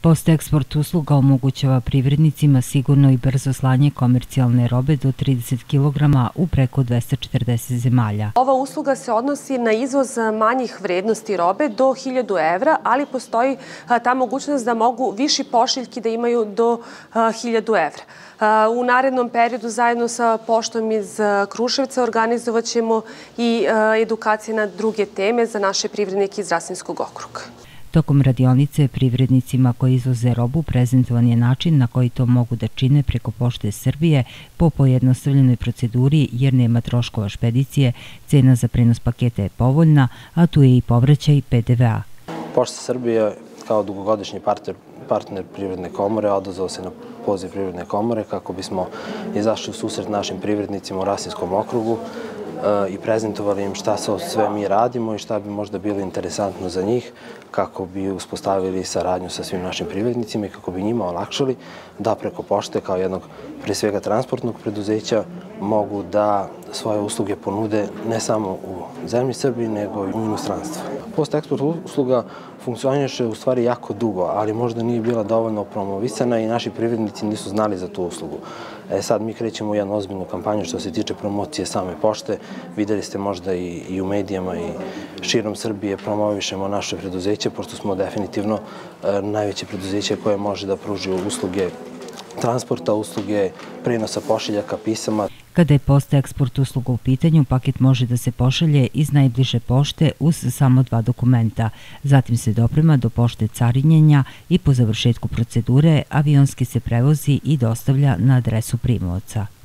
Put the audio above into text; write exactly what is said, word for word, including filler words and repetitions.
Post-eksport usluga omogućava privrednicima sigurno i brzo slanje komercijalne robe do trideset kilograma u preko dvesta četrdeset zemalja. Ova usluga se odnosi na izvoz manjih vrednosti robe do hiljadu evra, ali postoji ta mogućnost da mogu viši pošiljki da imaju do hiljadu evra. U narednom periodu zajedno sa poštom iz Kruševca organizovat ćemo i edukacije na druge teme za naše privrednike iz Rasinskog okruga. Tokom radionice privrednicima koji izvoze robu prezentovan je način na koji to mogu da čine preko Pošte Srbije po pojednostavljenoj proceduri jer nema troškova špedicije, cena za prenos paketa je povoljna, a tu je i povraćaj P D V A. Pošta Srbije kao dugogodišnji partner, partner Privredne komore odazvao se na poziv Privredne komore kako bismo izašli u susret našim privrednicima u Rasinskom okrugu i prezentovali im šta sve mi radimo i šta bi možda bilo interesantno za njih, kako bi uspostavili saradnju sa svim našim privrednicima i kako bi njima olakšali da preko pošte kao jednog pre svega transportnog preduzeća mogu da svoje usluge ponude ne samo u zemlji Srbiji nego i u inostranstvu. Post-eksport usluga funkcioniše u stvari jako dugo, ali možda nije bila dovoljno promovisana i naši privrednici nisu znali za tu uslugu. E sad mi krećemo u jednu ozbiljnu kampanju što se tiče promocije same pošte. Videli ste možda i, i u medijama i širom Srbije promovišemo naše preduzeće, pošto smo definitivno e, najveće preduzeće koje može da pruži usluge transporta, usluge prenosa pošiljaka, pisama. Kada je post-eksport usluga u pitanju, paket može da se pošalje iz najbliže pošte uz samo dva dokumenta. Zatim se doprema do pošte carinjenja i po završetku procedure avionski se prevozi i dostavlja na adresu primaoca.